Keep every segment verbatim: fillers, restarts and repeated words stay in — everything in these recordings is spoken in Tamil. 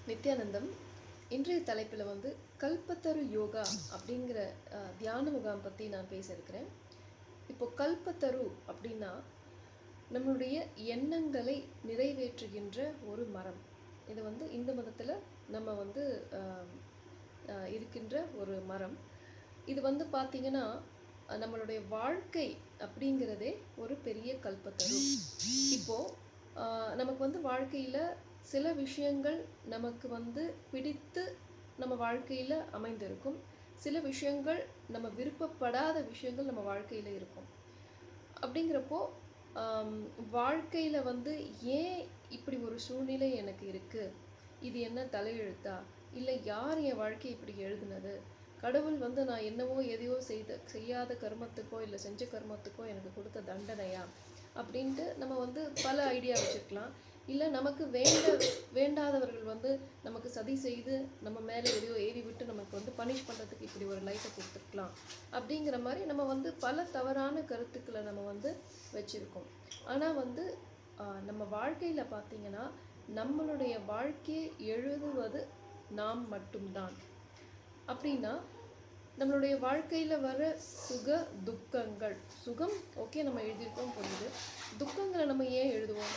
நித்யானந்தம் இன்றைய தலைப்பில் வந்து கல்பத்தரு யோகா அப்படிங்கிற அஹ், தியான முகாம் பற்றி நான் பேச இருக்கிறேன். இப்போ கல்பத்தரு அப்படின்னா நம்மளுடைய எண்ணங்களை நிறைவேற்றுகின்ற ஒரு மரம். இது வந்து இந்து மதத்தில் நம்ம வந்து அஹ், அஹ், இருக்கின்ற ஒரு மரம். இது வந்து பார்த்திங்கன்னா அஹ், நம்மளுடைய வாழ்க்கை அப்படிங்கிறதே ஒரு பெரிய கல்பத்தரு. இப்போது நமக்கு வந்து வாழ்க்கையில் சில விஷயங்கள் நமக்கு வந்து பிடித்து நம்ம வாழ்க்கையில் அமைந்திருக்கும். சில விஷயங்கள் நம்ம விருப்பப்படாத விஷயங்கள் நம்ம வாழ்க்கையில் இருக்கும். அப்படிங்கிறப்போ வாழ்க்கையில் வந்து ஏன் இப்படி ஒரு சூழ்நிலை எனக்கு இருக்குது, இது என்ன தலையெழுத்தா, இல்லை யார் என் வாழ்க்கை இப்படி எழுதுனது, கடவுள் வந்து நான் என்னவோ எதையோ செய்த செய்யாத கர்மத்துக்கோ இல்லை செஞ்ச கர்மத்துக்கோ எனக்கு கொடுத்த தண்டனையா அப்படின்ட்டு நம்ம வந்து பல ஐடியா வச்சுருக்கலாம். இல்லை நமக்கு வேண்ட வேண்டாதவர்கள் வந்து நமக்கு சதி செய்து நம்ம மேலே எதையோ ஏவி விட்டு நமக்கு வந்து பனிஷ் பண்ணுறதுக்கு இப்படி ஒரு லைஃப்பை கொடுத்துருக்கலாம் அப்படிங்கிற மாதிரி நம்ம வந்து பல தவறான கருத்துக்களை நம்ம வந்து வச்சுருக்கோம். ஆனால் வந்து நம்ம வாழ்க்கையில் பார்த்திங்கன்னா நம்மளுடைய வாழ்க்கையை எழுதுவது நாம் மட்டும்தான். அப்படின்னா நம்மளுடைய வாழ்க்கையில் வர சுக துக்கங்கள், சுகம் ஓகே நம்ம எழுதியிருக்கோம் புரியுது, துக்கங்களை நம்ம ஏன் எழுதுவோம்?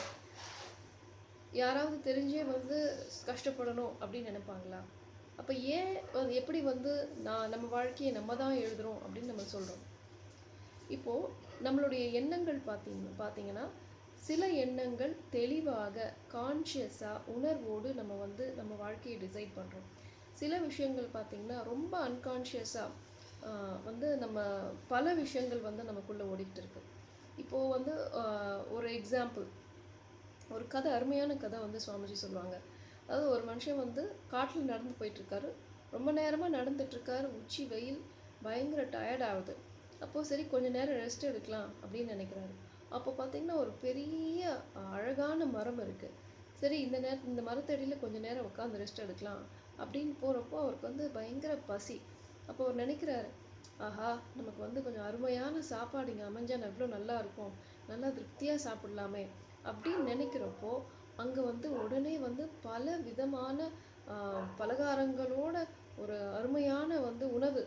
யாராவது தெரிஞ்சே வந்து கஷ்டப்படணும் அப்படின்னு நினைப்பாங்களா? அப்போ ஏன் எப்படி வந்து நான் நம்ம வாழ்க்கையை நம்ம தான் எழுதுகிறோம் அப்படின்னு நம்ம சொல்கிறோம்? இப்போது நம்மளுடைய எண்ணங்கள் பார்த்தீங்க பார்த்தீங்கன்னா சில எண்ணங்கள் தெளிவாக கான்ஷியஸாக உணர்வோடு நம்ம வந்து நம்ம வாழ்க்கையை டிசைட் பண்ணுறோம். சில விஷயங்கள் பார்த்திங்கன்னா ரொம்ப அன்கான்ஷியஸாக வந்து நம்ம பல விஷயங்கள் வந்து நமக்குள்ளே ஓடிக்கிட்டு இருக்கு. இப்போது வந்து ஒரு எக்ஸாம்பிள், ஒரு கதை, அருமையான கதை வந்து சுவாமிஜி சொல்லுவாங்க. அதாவது ஒரு மனுஷன் வந்து காட்டில் நடந்து போயிட்டுருக்காரு. ரொம்ப நேரமாக நடந்துட்டுருக்காரு. உச்சி வெயில், பயங்கர டயர்ட் ஆகுது. அப்போது சரி கொஞ்சம் நேரம் ரெஸ்ட் எடுக்கலாம் அப்படின்னு நினைக்கிறாரு. அப்போ பார்த்திங்கன்னா ஒரு பெரிய அழகான மரம் இருக்குது. சரி இந்த நேரம் இந்த மரத்தடியில் கொஞ்சம் நேரம் உட்காந்து ரெஸ்ட் எடுக்கலாம் அப்படின்னு போகிறப்போ அவருக்கு வந்து பயங்கர பசி. அப்போ அவர் நினைக்கிறாரு, ஆஹா நமக்கு வந்து கொஞ்சம் அருமையான சாப்பாடு இங்கே அமைஞ்சால் எவ்வளோ நல்லா இருக்கும், நல்லா திருப்தியாக சாப்பிட்லாமே அப்படின்னு நினைக்கிறப்போ அங்கே வந்து உடனே வந்து பல விதமான பலகாரங்களோட ஒரு அருமையான வந்து உணவு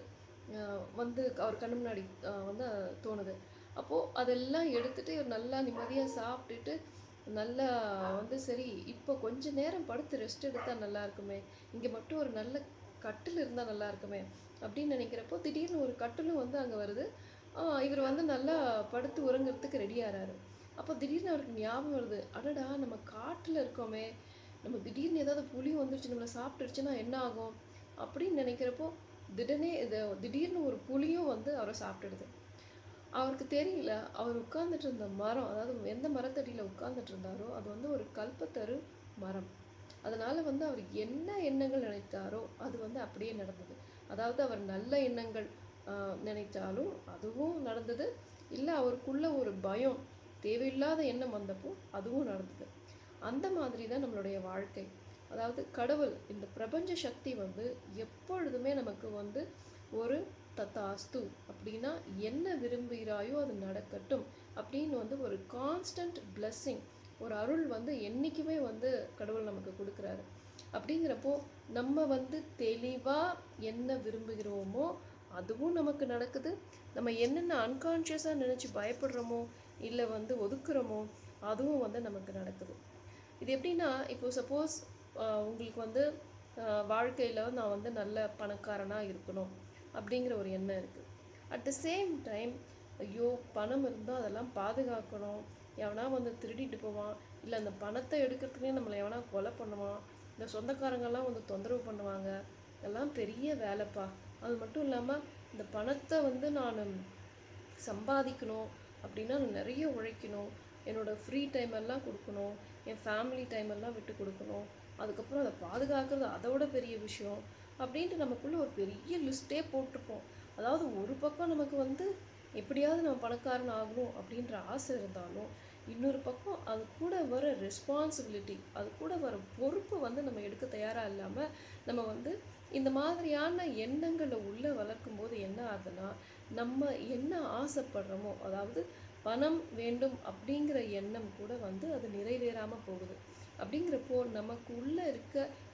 வந்து அவர் கண்ணு முன்னாடி வந்து தோணுது. அப்போது அதெல்லாம் எடுத்துகிட்டு இவர் நல்லா நிம்மதியாக சாப்பிட்டுட்டு நல்லா வந்து சரி இப்போ கொஞ்சம் நேரம் படுத்து ரெஸ்ட் எடுத்தால் நல்லா இருக்குமே, இங்கே மட்டும் ஒரு நல்ல கட்டில் இருந்தால் நல்லா இருக்குமே அப்படின்னு நினைக்கிறப்போ திடீர்னு ஒரு கட்டிலும் வந்து அங்கே வருது. இவர் வந்து நல்லா படுத்து உறங்கிறதுக்கு ரெடி ஆகிறாரு. அப்போ திடீர்னு அவருக்கு ஞாபகம் வருது, அடடா நம்ம காட்டில் இருக்கோமே, நம்ம திடீர்னு ஏதாவது புலி வந்துருச்சு நம்மளை சாப்பிட்டுருச்சுன்னா என்ன ஆகும் அப்படின்னு நினைக்கிறப்போ திடனே இது திடீர்னு ஒரு புலியும் வந்து அவரை சாப்பிட்டுடுது. அவருக்கு தெரியல, அவர் உட்கார்ந்துட்டு இருந்த மரம், அதாவது எந்த மரத்தடியில் உட்கார்ந்துட்டு இருந்தாரோ அது வந்து ஒரு கல்பத்தரு மரம். அதனால் வந்து அவர் என்ன எண்ணங்கள் நினைத்தாரோ அது வந்து அப்படியே நடந்தது. அதாவது அவர் நல்ல எண்ணங்கள் நினைத்தாலும் அதுவும் நடந்தது, இல்லை அவருக்குள்ள ஒரு பயம் தேவையில்லாத எண்ணம் வந்தப்போ அதுவும் நடந்தது. அந்த மாதிரி தான் நம்மளுடைய வாழ்க்கை. அதாவது கடவுள், இந்த பிரபஞ்ச சக்தி வந்து எப்பொழுதுமே நமக்கு வந்து ஒரு தத்தாஸ்து அப்படின்னா என்ன விரும்புகிறாயோ அது நடக்கட்டும் அப்படின்னு வந்து ஒரு கான்ஸ்டன்ட் பிளெஸ்ஸிங், ஒரு அருள் வந்து என்றைக்குமே வந்து கடவுள் நமக்கு கொடுக்குறாரு. அப்படிங்கிறப்போ நம்ம வந்து தெளிவாக என்ன விரும்புகிறோமோ அதுவும் நமக்கு நடக்குது. நம்ம என்னென்ன அன்கான்ஷியஸாக நினச்சி பயப்படுறோமோ இல்லை வந்து ஒதுக்குறோமோ அதுவும் வந்து நமக்கு நடக்குது. இது எப்படின்னா, இப்போ சப்போஸ் உங்களுக்கு வந்து வாழ்க்கையில் நான் வந்து நல்ல பணக்காரனாக இருக்கணும் அப்படிங்கிற ஒரு எண்ணம் இருக்குது. அட் த சேம் டைம் ஐயோ பணம் இருந்தால் அதெல்லாம் பாதுகாக்கணும், எவனா வந்து திருடிட்டு போவான், இல்லை அந்த பணத்தை எடுக்கிறதுக்கே நம்மளை எவனா கொலை பண்ணுவான், இந்த சொந்தக்காரங்கெல்லாம் வந்து தொந்தரவு பண்ணுவாங்க, இதெல்லாம் பெரிய வேலைப்பா. அது மட்டும் இல்லாமல் இந்த பணத்தை வந்து நான் சம்பாதிக்கணும் அப்படின்னா நான் நிறைய உழைக்கணும், என்னோடய ஃப்ரீ டைம் எல்லாம் கொடுக்கணும், என் ஃபேமிலி டைம் எல்லாம் விட்டு கொடுக்கணும், அதுக்கப்புறம் அதை பாதுகாக்கிறது அதோட பெரிய விஷயம் அப்படின்ட்டு நமக்குள்ளே ஒரு பெரிய லிஸ்ட்டே போட்டிருப்போம். அதாவது ஒரு பக்கம் நமக்கு வந்து எப்படியாவது நம்ம பணக்காரன் ஆகணும் அப்படின்ற ஆசை இருந்தாலும் இன்னொரு பக்கம் அது கூட வர ரெஸ்பான்சிபிலிட்டி, அது கூட வர பொறுப்பு வந்து நம்ம எடுக்க தயாராக இல்லாமல் நம்ம வந்து இந்த மாதிரியான எண்ணங்களை உள்ளே வளர்க்கும் போது என்ன ஆகுதுன்னா, நம்ம என்ன ஆசைப்படுறோமோ, அதாவது பணம் வேண்டும் அப்படிங்கிற எண்ணம் கூட வந்து அது நிறைவேறாமல் போகுது. அப்படிங்கிறப்போ நமக்கு உள்ளே இருக்க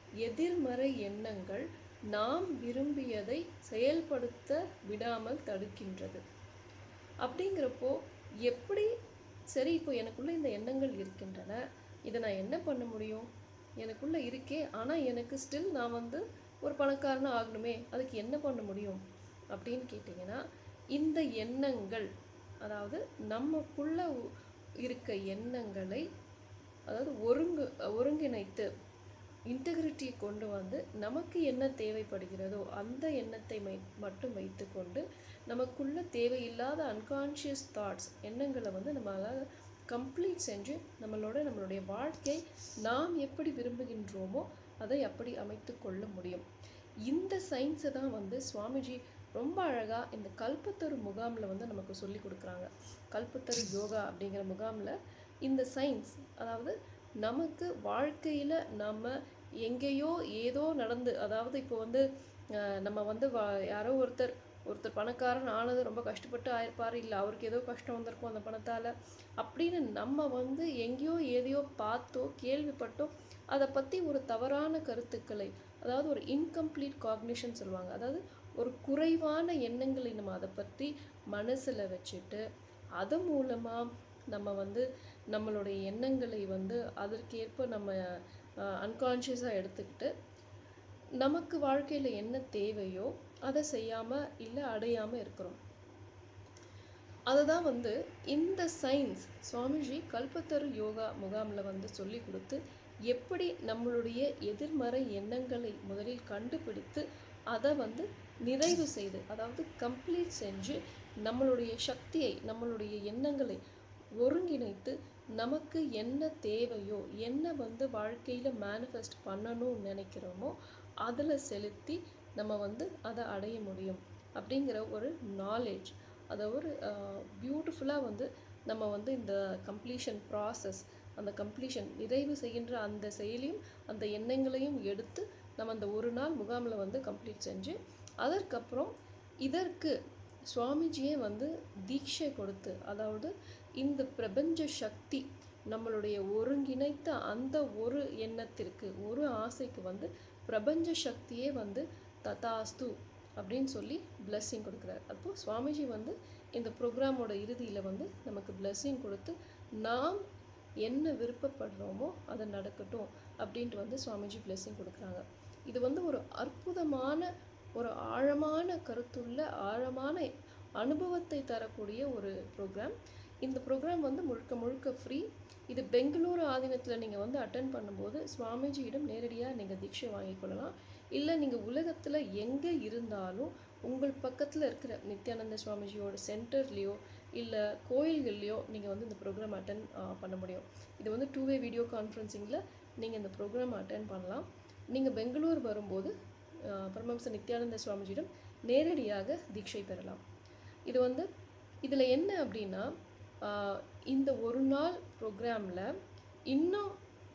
எதிர்மறை எண்ணங்கள் நாம் விரும்பியதை செயல்படுத்த விடாமல் தடுக்கின்றது. அப்படிங்கிறப்போ எப்படி சரி இப்போ எனக்குள்ளே இந்த எண்ணங்கள் இருக்கின்றன, இதை நான் என்ன பண்ண முடியும்? எனக்குள்ளே இருக்கே, ஆனால் எனக்கு ஸ்டில் நான் வந்து ஒரு பணக்காரனாக ஆகணுமே, அதுக்கு என்ன பண்ண முடியும் அப்படின்னு கேட்டிங்கன்னா, இந்த எண்ணங்கள், அதாவது நமக்குள்ள இருக்க எண்ணங்களை அதாவது ஒருங்கு ஒருங்கிணைத்து இன்டெகிரிட்டியை கொண்டு வந்து நமக்கு என்ன தேவைப்படுகிறதோ அந்த எண்ணத்தை மை மட்டும் வைத்துக்கொண்டு நமக்குள்ள தேவையில்லாத அன்கான்ஷியஸ் தாட்ஸ் எண்ணங்களை வந்து நம்மளால் கம்ப்ளீட் செஞ்சு நம்மளோட நம்மளுடைய வாழ்க்கை நாம் எப்படி விரும்புகின்றோமோ அதை அப்படி அமைத்து கொள்ள முடியும். இந்த சயின்ஸை தான் வந்து சுவாமிஜி ரொம்ப அழகாக இந்த கல்பத்தரு முகாமில் வந்து நமக்கு சொல்லி கொடுக்குறாங்க. கல்பத்தரு யோகா அப்படிங்கிற முகாமில் இந்த சயின்ஸ், அதாவது நமக்கு வாழ்க்கையில் நம்ம எங்கேயோ ஏதோ நடந்து, அதாவது இப்போ வந்து நம்ம வந்து யாரோ ஒருத்தர் ஒருத்தர் பணக்காரன் ஆனது ரொம்ப கஷ்டப்பட்டு ஆயிருப்பார், இல்லை அவருக்கு ஏதோ கஷ்டம் வந்திருக்கும் அந்த பணத்தால் அப்படின்னு நம்ம வந்து எங்கேயோ ஏதையோ பார்த்தோ கேள்விப்பட்டோ அதை பற்றி ஒரு தவறான கருத்துக்களை, அதாவது ஒரு இன்கம்ப்ளீட் காக்னிஷன் சொல்லுவாங்க, அதாவது ஒரு குறைவான எண்ணங்களை நம்ம அதை பற்றி மனசில் வச்சுட்டு அது மூலமாக நம்ம வந்து நம்மளுடைய எண்ணங்களை வந்து அதற்கேற்ப நம்ம அன்கான்ஷியஸாக எடுத்துக்கிட்டு நமக்கு வாழ்க்கையில் என்ன தேவையோ அதை செய்யாமல் இல்லை அடையாமல் இருக்கிறோம். அதை தான் வந்து இந்த சயின்ஸ் சுவாமிஜி கல்பத்தரு யோகா முகாமில் வந்து சொல்லி கொடுத்து எப்படி நம்மளுடைய எதிர்மறை எண்ணங்களை முதலில் கண்டுபிடித்து அதை வந்து நிறைவு செய்து, அதாவது கம்ப்ளீட் செஞ்சு நம்மளுடைய சக்தியை நம்மளுடைய எண்ணங்களை ஒருங்கிணைத்து நமக்கு என்ன தேவையோ என்ன வந்து வாழ்க்கையில் மேனிஃபெஸ்ட் பண்ணணும்னு நினைக்கிறோமோ அதில் செலுத்தி நம்ம வந்து அதை அடைய முடியும் அப்படிங்கிற ஒரு நாலேஜ், அதை ஒரு பியூட்டிஃபுல்லாக வந்து நம்ம வந்து இந்த கம்ப்ளீஷன் ப்ராசஸ், அந்த கம்ப்ளீஷன் நிறைவு செய்கின்ற அந்த செயலையும் அந்த எண்ணங்களையும் எடுத்து நம்ம அந்த ஒரு நாள் முகாமில் வந்து கம்ப்ளீட் செஞ்சு அதற்கப்புறம் இதற்கு சுவாமிஜியே வந்து தீட்சை கொடுத்து, அதாவது இந்த பிரபஞ்ச சக்தி நம்மளுடைய ஒருங்கிணைத்த அந்த ஒரு எண்ணத்திற்கு ஒரு ஆசைக்கு வந்து பிரபஞ்ச சக்தியே வந்து ததாஸ்து அப்படின்னு சொல்லி பிளெஸ்ஸிங் கொடுக்குறாரு. அப்போது சுவாமிஜி வந்து இந்த ப்ரோக்ராமோட இறுதியில் வந்து நமக்கு பிளெஸ்ஸிங் கொடுத்து நாம் என்ன விருப்பப்படுறோமோ அதை நடக்கட்டும் அப்படின்ட்டு வந்து சுவாமிஜி பிளெஸ்ஸிங் கொடுக்குறாங்க. இது வந்து ஒரு அற்புதமான ஒரு ஆழமான கருத்துள்ள ஆழமான அனுபவத்தை தரக்கூடிய ஒரு ப்ரோக்ராம். இந்த ப்ரோக்ராம் வந்து முழுக்க முழுக்க ஃப்ரீ. இது பெங்களூரு ஆதீனத்தில் நீங்கள் வந்து அட்டன் பண்ணும்போது சுவாமிஜியிடம் நேரடியாக நீங்கள் தீட்சை வாங்கிக்கொள்ளலாம். இல்லை நீங்கள் உலகத்தில் எங்கே இருந்தாலும் உங்கள் பக்கத்தில் இருக்கிற நித்யானந்த சுவாமிஜியோட சென்டர்லேயோ இல்லை கோயில்கள்லையோ நீங்கள் வந்து இந்த ப்ரோக்ராம் அட்டன் பண்ண முடியும். இது வந்து டூ வே வீடியோ கான்ஃபரன்சிங்கில் நீங்கள் இந்த ப்ரோக்ராம் அட்டன் பண்ணலாம். நீங்கள் பெங்களூர் வரும்போது பரமஹம்ச நித்யானந்த சுவாமிஜியிடம் நேரடியாக தீட்சை பெறலாம். இது வந்து இதில் என்ன அப்படின்னா, இந்த ஒரு நாள் ப்ரோக்ராமில் இன்னும்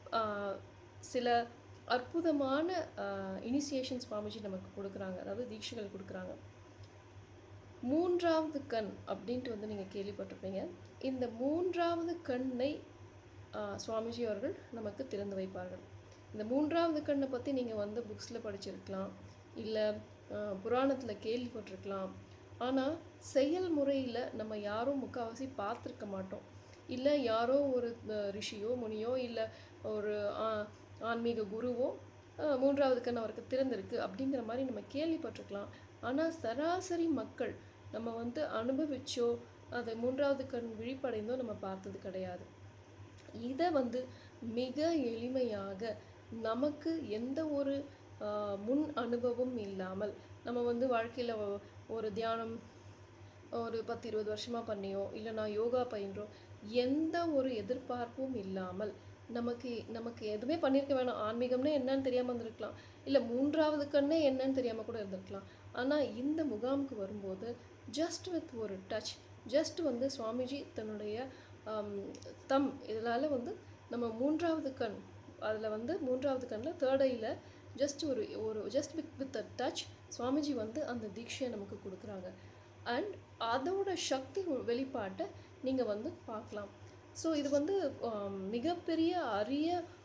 சில அற்புதமான இனிஷியேஷன் சுவாமிஜி நமக்கு கொடுக்குறாங்க, அதாவது தீட்சைகள் கொடுக்குறாங்க. மூன்றாவது கண் அப்படின்ட்டு வந்து நீங்கள் கேள்விப்பட்டிருப்பீங்க. இந்த மூன்றாவது கண்ணை சுவாமிஜி அவர்கள் நமக்கு திறந்து வைப்பார்கள். இந்த மூன்றாவது கண்ணை பற்றி நீங்கள் வந்து புக்ஸில் படிச்சிருக்கலாம், இல்லை புராணத்தில் கேள்விப்பட்டிருக்கலாம். ஆனால் செயல்முறையில் நம்ம யாரும் முக்கால்வாசி பார்த்துருக்க மாட்டோம். இல்லை யாரோ ஒரு ரிஷியோ முனியோ இல்லை ஒரு ஆன்மீக குருவோ மூன்றாவது கண் அவருக்கு திறந்திருக்கு அப்படிங்கிற மாதிரி நம்ம கேள்விப்பட்டிருக்கலாம். ஆனால் சராசரி மக்கள் நம்ம வந்து அனுபவிச்சோ அதை மூன்றாவது கண் விழிப்படைந்தோ நம்ம பார்த்தது கிடையாது. இதை வந்து மிக எளிமையாக நமக்கு எந்த ஒரு முன் அனுபவம் இல்லாமல் நம்ம வந்து வாழ்க்கையில் ஒரு தியானம் ஒரு பத்து இருபது வருஷமாக பண்ணியோ இல்லை நான் யோகா பயின்றோ எந்த ஒரு எதிர்பார்ப்பும் இல்லாமல் நமக்கு நமக்கு எதுவுமே பண்ணியிருக்க வேணாம். ஆன்மீகம்னே என்னன்னு தெரியாமல் இருந்திருக்கலாம், இல்லை மூன்றாவது கண்ணே என்னன்னு தெரியாமல் கூட இருந்திருக்கலாம். ஆனால் இந்த முகாமுக்கு வரும்போது ஜஸ்ட் வித் ஒரு டச், ஜஸ்ட் வந்து சுவாமிஜி தன்னுடைய தம் இதனால் வந்து நம்ம மூன்றாவது கண், அதில் வந்து மூன்றாவது கண்ணில் தேர்ட் ஐயில் ஜஸ்ட் ஒரு ஒரு just with with a touch Swamiji வந்து அந்த தீட்சையை நமக்கு கொடுக்குறாங்க. அண்ட் அதோட சக்தி வெளிப்பாட்டை நீங்கள் வந்து பார்க்கலாம். ஸோ இது வந்து மிகப்பெரிய அரிய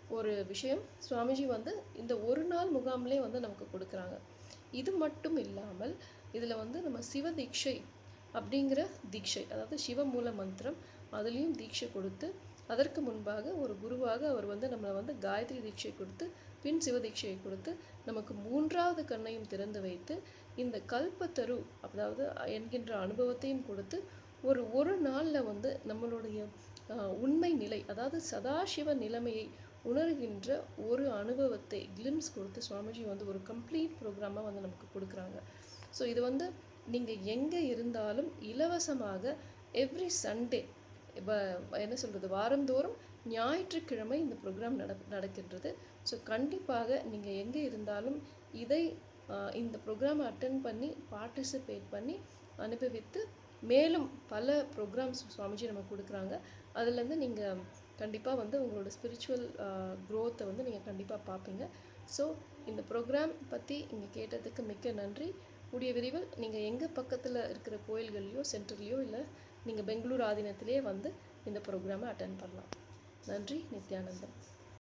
ஒரு விஷயம் சுவாமிஜி வந்து இந்த ஒரு நாள் முகாம்லே வந்து நமக்கு கொடுக்குறாங்க. இது மட்டும் இல்லாமல் இதில் வந்து நம்ம சிவ தீட்சை அப்படிங்கிற தீட்சை, அதாவது சிவ மூல மந்திரம், அதுலேயும் தீட்சை கொடுத்து அதற்கு முன்பாக ஒரு குருவாக அவர் வந்து நம்மளை வந்து காயத்ரி தீட்சை கொடுத்து பின் சிவ தீட்சையை கொடுத்து நமக்கு மூன்றாவது கண்ணையும் திறந்து வைத்து இந்த கல்பத்தரு அதாவது என்கின்ற அனுபவத்தையும் கொடுத்து ஒரு ஒரு நாளில் வந்து நம்மளுடைய உண்மை நிலை, அதாவது சதாசிவ நிலைமையை உணர்கின்ற ஒரு அனுபவத்தை கிளிம்ஸ் கொடுத்து சுவாமிஜி வந்து ஒரு கம்ப்ளீட் ப்ரோக்ராமாக வந்து நமக்கு கொடுக்குறாங்க. ஸோ இது வந்து நீங்கள் எங்கே இருந்தாலும் இலவசமாக எவ்ரி சண்டே என்ன சொல்கிறது வாரந்தோறும் ஞாயிற்றுக்கிழமை இந்த ப்ரோக்ராம் நட நடக்கின்றது. ஸோ கண்டிப்பாக நீங்கள் எங்கே இருந்தாலும் இதை இந்த ப்ரோக்ராமை அட்டென்ட் பண்ணி பார்ட்டிசிபேட் பண்ணி அனுபவித்து மேலும் பல ப்ரோக்ராம்ஸ் சுவாமிஜி நமக்கு கொடுக்குறாங்க. அதுலேருந்து நீங்கள் கண்டிப்பாக வந்து உங்களோட ஸ்பிரிச்சுவல் க்ரோத்தை வந்து நீங்கள் கண்டிப்பாக பார்ப்பீங்க. ஸோ இந்த ப்ரோக்ராம் பற்றி இங்கே கேட்டதுக்கு மிக்க நன்றி. கூடிய விரைவில் நீங்கள் எங்கள் பக்கத்தில் இருக்கிற கோயில்கள்லையோ சென்டர்லேயோ இல்லை நீங்கள் பெங்களூர் ஆதீனத்திலே வந்து இந்த ப்ரோக்ராமை அட்டென்ட் பண்ணலாம். நன்றி. நித்யானந்தம்.